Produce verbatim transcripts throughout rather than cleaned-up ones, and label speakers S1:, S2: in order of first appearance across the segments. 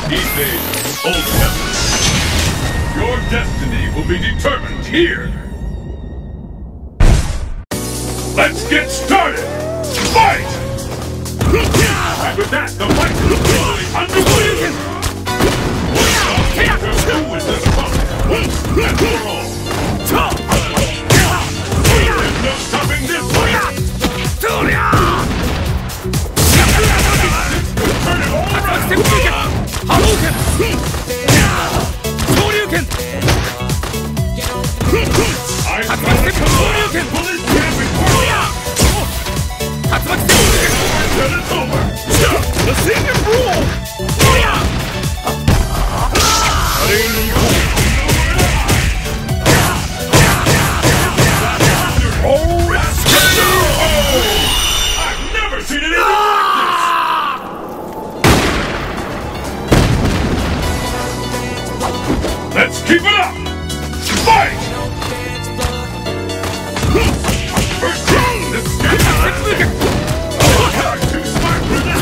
S1: These days, old Dudley. Your destiny will be determined here. Let's get started! Fight! And with that, the fight is officially underway! Who is this opponent? Once and for all! There's no stopping this fight! Turn it all around! I Then it's over! The senior rule! Oh, it's I've never seen anything like this! Let's keep it up! Fight! First round, this is good! Too smart for that!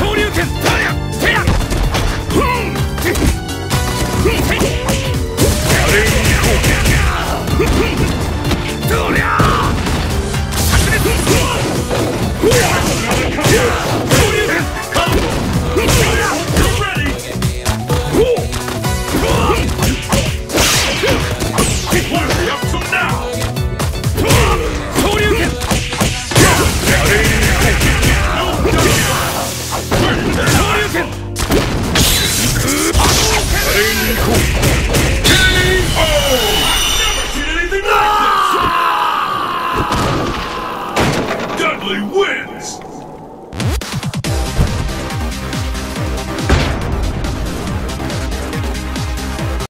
S1: Dudley wins!